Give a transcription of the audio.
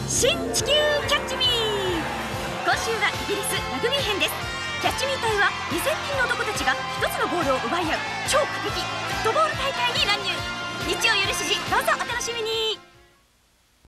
新地球キャッチミー。今週はイギリスラグビー編です。キャッチミー隊は2000人の男たちが一つのボールを奪い合う超過激フットボール大会に乱入。日曜夜7時、どうぞお楽しみに。